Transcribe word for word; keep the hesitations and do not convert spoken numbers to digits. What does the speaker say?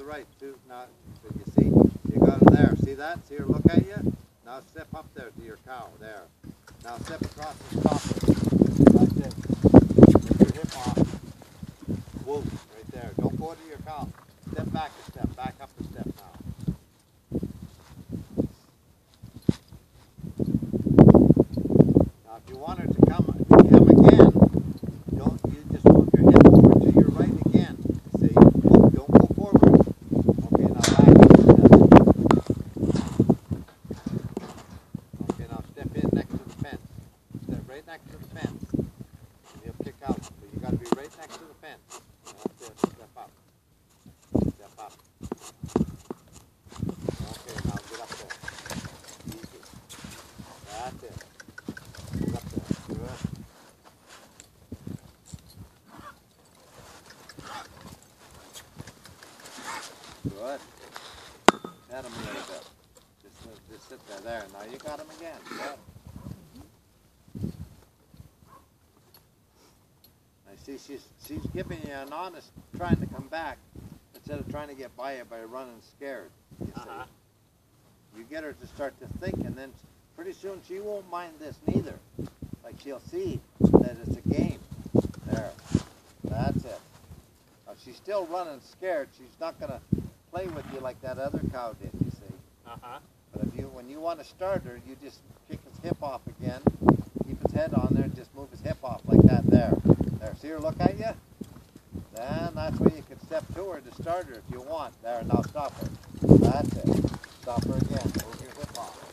the right too. Now, but you see, you got her there. See that? See her look at you? Now step up there to your cow. There. Now step across and stop her. That's it. Get your hip off. Whoa, right there. Don't go to your cow. Step back a step. Back up a step now. Now if you want her to come, come again, don't you just move your hip over to your right again. See? Don't go forward. Okay, now back up a step. Okay, now step in next to the fence. Step right next to the fence. And you'll kick out. But you gotta be right next to the fence. That's it. Step up. Step up. Okay, now get up there. Easy. That's it. Get up there. Good. Good. Pat him a little bit. Just, just sit there. There. Now you got him again. Good. I see she's, she's giving you an honest trying to come back instead of trying to get by you by running scared. You see. Uh-huh. You get her to start to think, and then pretty soon she won't mind this neither. Like she'll see that it's a game. There. That's it. Now she's still running scared. She's not going to play with you like that other cow did, you see. Uh-huh. But if you, when you want to start her, you just kick his hip off again, keep his head on there, and just move his hip off like that there. There. See her look at you? Then that's where you can step to her to start her if you want. There. Now stop her. That's it. Stop her again. Move your hip off.